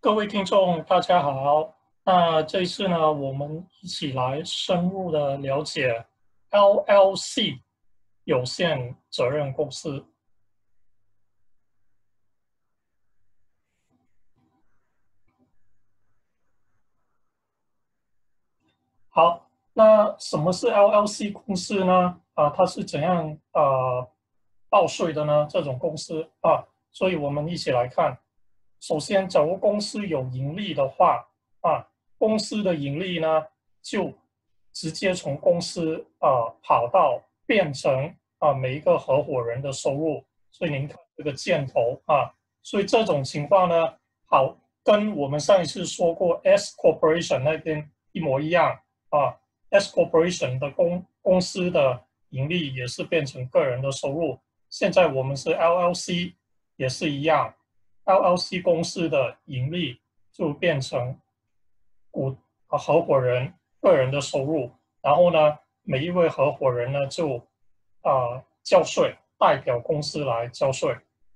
各位听众，大家好。那这一次呢，我们一起来深入的了解 LLC 有限责任公司。好，那什么是 LLC 公司呢？它是怎样报税的呢？这种公司所以我们一起来看。首先，假如公司有盈利的话公司的盈利呢就直接从公司跑到变成每一个合伙人的收入。所以您看这个箭头所以这种情况呢，好，跟我们上一次说过 S Corporation 那边一模一样。S Corporation 的公司的盈利也是变成个人的收入。现在我们是 LLC 也是一样 ，LLC 公司的盈利就变成合伙人个人的收入。然后呢，每一位合伙人呢就交税，代表公司来交税。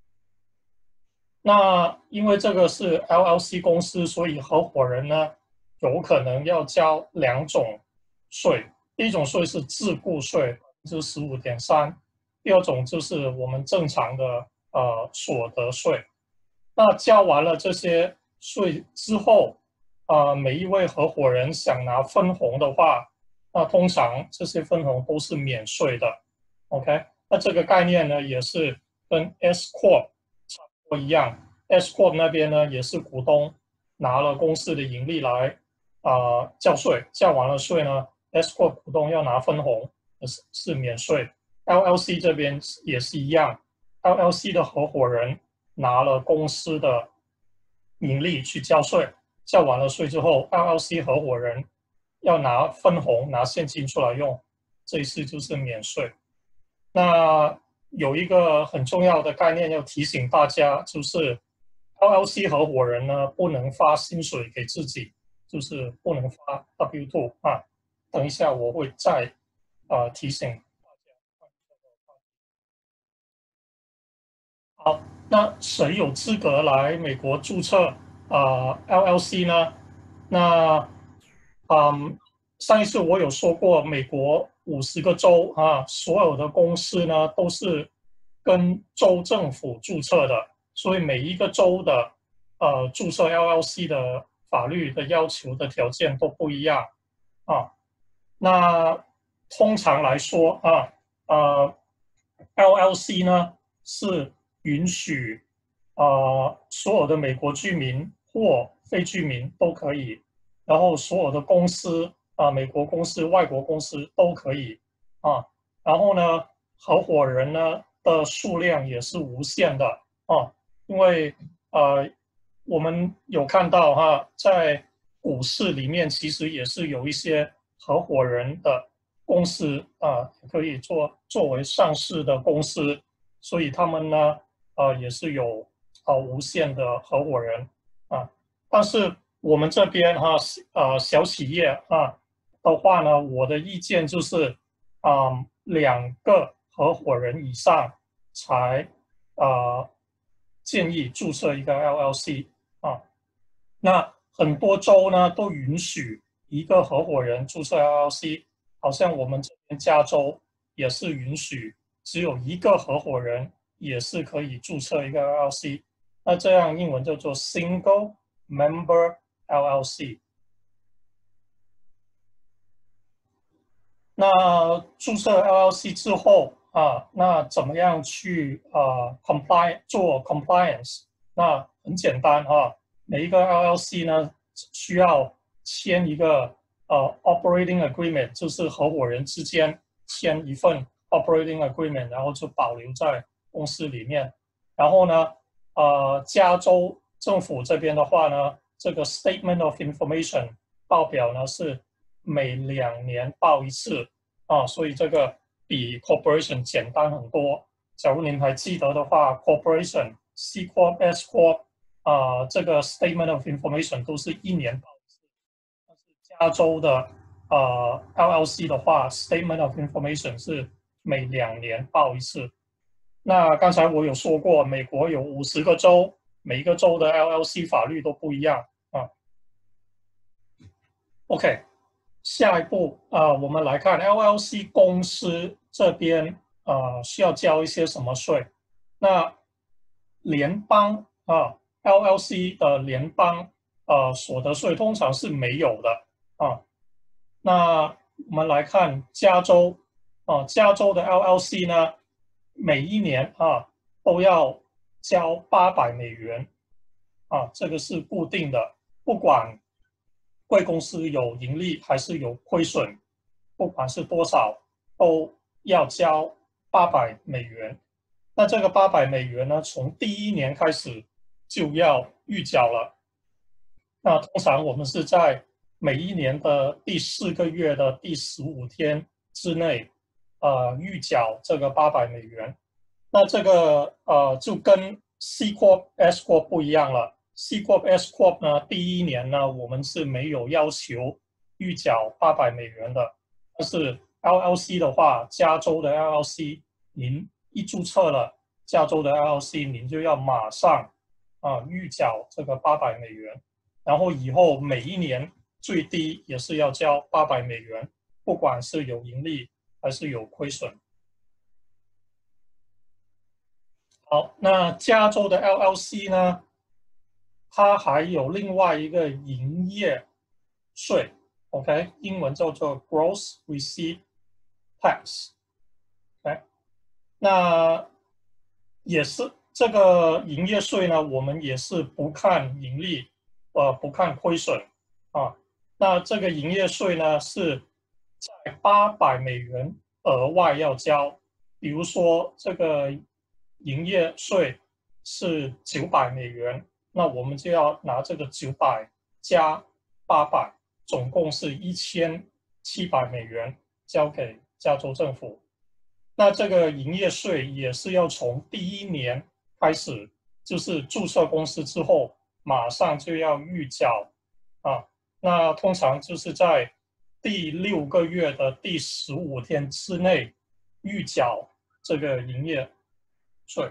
那因为这个是 LLC 公司，所以合伙人呢有可能要交两种税。第一种税是自雇税，15.3%；第二种就是我们正常的所得税。那交完了这些税之后，每一位合伙人想拿分红的话，那通常这些分红都是免税的。OK， 那这个概念呢也是跟 S Corp 差不多一样。S Corp 那边呢也是股东拿了公司的盈利来交税，交完了税呢 S Corp 股东要拿分红是免税。LLC 这边也是一样 ，LLC 的合伙人拿了公司的盈利去交税，交完了税之后 ，LLC 合伙人要拿分红拿现金出来用，这一次就是免税。那有一个很重要的概念要提醒大家，就是 LLC 合伙人呢不能发薪水给自己，就是不能发 W2 等一下我会再提醒大家。好，那谁有资格来美国注册LLC 呢？那上一次我有说过，美国50个州所有的公司呢都是跟州政府注册的，所以每一个州的注册 LLC 的法律的要求的条件都不一样那通常来说LLC 呢是允许所有的美国居民或非居民都可以，然后所有的公司美国公司、外国公司都可以然后呢，合伙人呢的数量也是无限的因为我们有看到在股市里面其实也是有一些合伙人的公司可以作为上市的公司，所以他们呢也是有无限的合伙人但是我们这边小企业的话呢，我的意见就是2个合伙人以上才建议注册一个 LLC 那很多州呢都允许一个合伙人注册 LLC， 好像我们这边加州也是允许只有一个合伙人也是可以注册一个 LLC， 那这样英文叫做 Single Member LLC。那注册 LLC 之后那怎么样去做 compliance？ 那很简单每一个 LLC 呢需要签一个operating agreement， 就是合伙人之间签一份 operating agreement， 然后就保留在公司里面。然后呢加州政府这边的话呢，这个 statement of information 报表呢是每2年报一次所以这个比 corporation 简单很多。假如您还记得的话 ，corporation、C Corp、S Corp 这个 statement of information 都是1年报一次，但是加州的LLC 的话 ，statement of information 是每2年报一次。那刚才我有说过，美国有50个州， 每一个州的 LLC 法律都不一样啊。OK， 下一步我们来看 LLC 公司这边需要交一些什么税？那联邦LLC 的联邦所得税通常是没有的啊。那我们来看加州加州的 LLC 呢，每一年都要交$800啊，这个是固定的，不管贵公司有盈利还是有亏损，不管是多少，都要交$800。那这个$800呢，从第一年开始就要预缴了。那通常我们是在每一年的第4个月的第15天之内，预缴这个$800。那这个就跟 C Corp、S Corp 不一样了。C Corp、S Corp 呢，第一年呢，我们是没有要求预缴$800的。但是 LLC 的话，加州的 LLC， 您一注册了加州的 LLC， 您就要马上预缴这个$800，然后以后每一年最低也是要交$800，不管是有盈利还是有亏损。好，那加州的 LLC 呢，它还有另外一个营业税 ，OK， 英文叫做 Gross Receipt Tax，OK， 那也是这个营业税呢，我们也是不看盈利，不看亏损啊。那这个营业税呢，是在$800额外要交，比如说这个营业税是$900，那我们就要拿这个900加800，总共是$1700交给加州政府。那这个营业税也是要从第一年开始，就是注册公司之后，马上就要预缴啊。那通常就是在第6个月的第15天之内预缴这个营业税。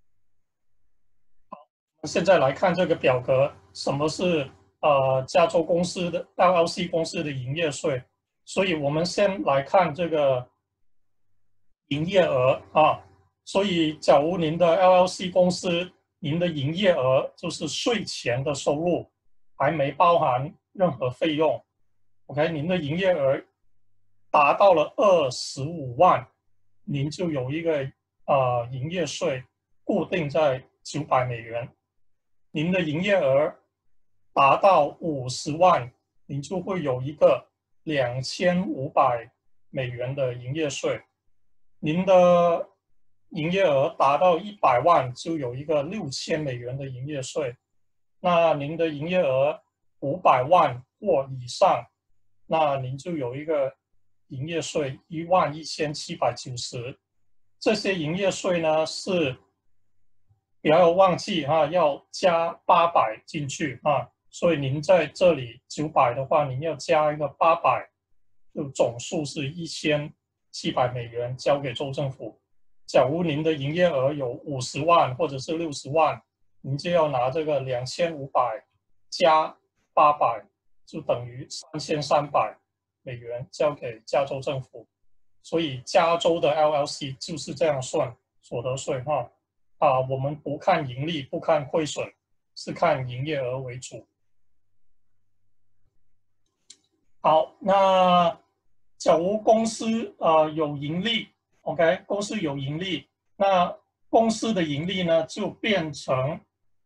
好，现在来看这个表格，什么是加州公司的 LLC 公司的营业税？所以我们先来看这个营业额啊。所以假如您的 LLC 公司，您的营业额就是税前的收入，还没包含任何费用 ，OK， 您的营业额达到了25万，您就有一个营业税固定在$900。您的营业额达到50万，您就会有一个$2500的营业税。您的营业额达到100万，就有一个$6000的营业税。那您的营业额500万或以上，那您就有一个营业税11790。这些营业税呢是不要忘记要加800进去所以您在这里900的话，您要加一个800，就总数是$1700交给州政府。假如您的营业额有50万或者是60万，您就要拿这个2500加800，就等于$3300交给加州政府。所以加州的 LLC 就是这样算所得税我们不看盈利，不看亏损，是看营业额为主。好，那假如公司有盈利 ，OK， 公司有盈利，那公司的盈利呢就变成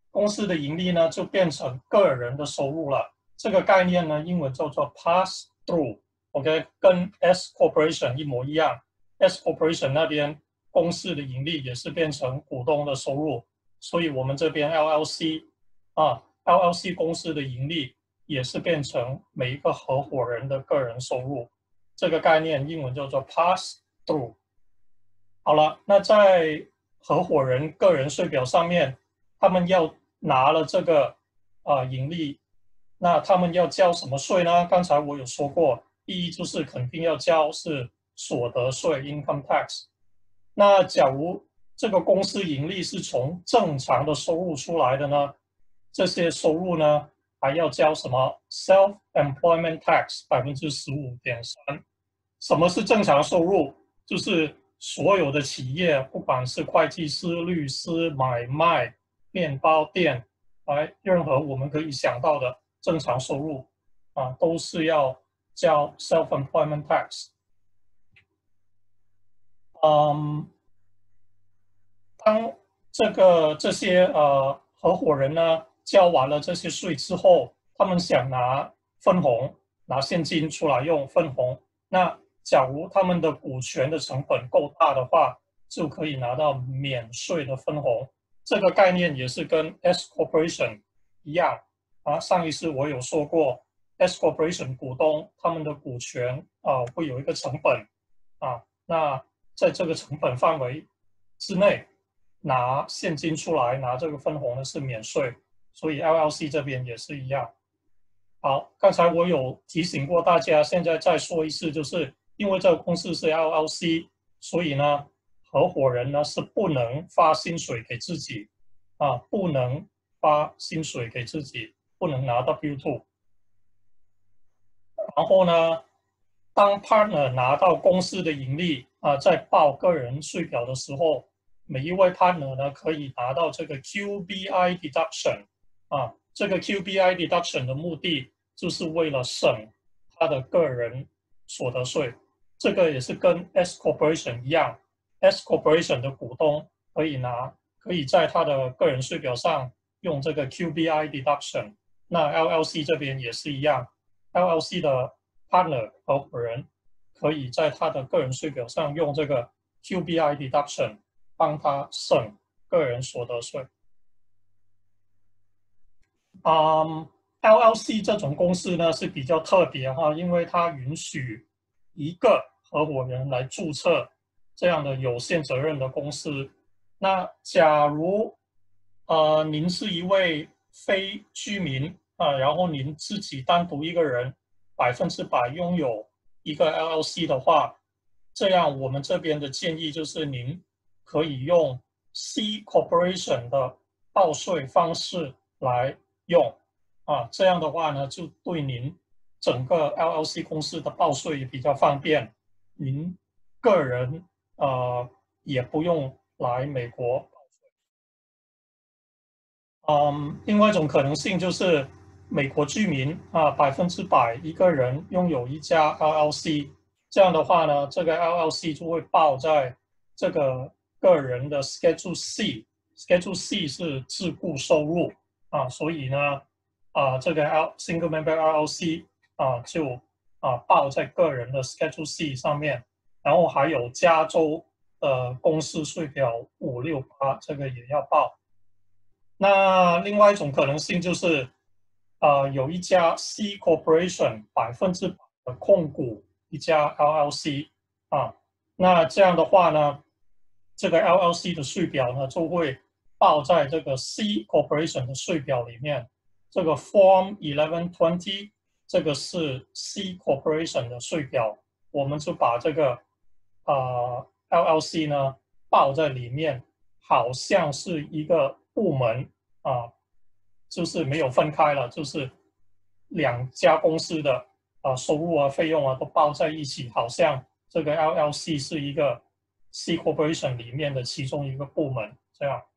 个人的收入了。这个概念呢，英文叫做 pass through，OK， 跟 S Corporation 一模一样。S Corporation 那边公司的盈利也是变成股东的收入，所以我们这边 LLC 公司的盈利也是变成每一个合伙人的个人收入。这个概念英文叫做 pass through。好了，那在合伙人个人税表上面，他们要拿了这个盈利，那他们要交什么税呢？刚才我有说过，第一就是肯定要交是所得税 income tax。那假如这个公司盈利是从正常的收入出来的呢，这些收入呢还要交什么 self-employment tax 15.3%。什么是正常收入？就是所有的企业，不管是会计师、律师、买卖、面包店，任何我们可以想到的正常收入都是要交 self-employment tax。当这些合伙人呢交完了这些税之后，他们想拿分红，拿现金出来用分红。那假如他们的股权的成本够大的话，就可以拿到免税的分红。这个概念也是跟 S corporation 一样上一次我有说过 ，S corporation 股东他们的股权会有一个成本那在这个成本范围之内，拿现金出来拿这个分红的是免税，所以 LLC 这边也是一样。好，刚才我有提醒过大家，现在再说一次，就是因为这个公司是 LLC， 所以呢，合伙人呢是不能发薪水给自己不能发薪水给自己，不能拿 W2。然后呢，当 partner 拿到公司的盈利在报个人税表的时候，每一位 partner 呢可以拿到这个 QBI deduction 这个 QBI deduction 的目的就是为了省他的个人所得税。这个也是跟 S corporation 一样 ，S corporation 的股东可以在他的个人税表上用这个 QBI deduction。那 LLC 这边也是一样 ，LLC 的 partner 合伙人可以在他的个人税表上用这个 QBI deduction 帮他省个人所得税。LLC 这种公司呢是比较特别因为它允许一个合伙人来注册这样的有限责任的公司。那假如您是一位非居民然后您自己单独一个人100%拥有一个 LLC 的话，这样我们这边的建议就是您可以用 C corporation 的报税方式来用这样的话呢，就对您整个 LLC 公司的报税也比较方便，您个人也不用来美国报税。另外一种可能性就是美国居民100%一个人拥有一家 LLC， 这样的话呢，这个 LLC 就会报在这个个人的 Schedule C。Schedule C 是自雇收入所以呢这个 Single Member LLC 就报在个人的 Schedule C 上面，然后还有加州的公司税表568，这个也要报。那另外一种可能性就是有一家 C Corporation 100%的控股一家 LLC 那这样的话呢，这个 LLC 的税表呢就会报在这个 C Corporation 的税表里面。这个 Form 1120这个是 C Corporation 的税表，我们就把这个LLC 呢报在里面，好像是一个部门就是没有分开了，就是两家公司的收入费用都报在一起，好像这个 LLC 是一个 C Corporation 里面的其中一个部门这样。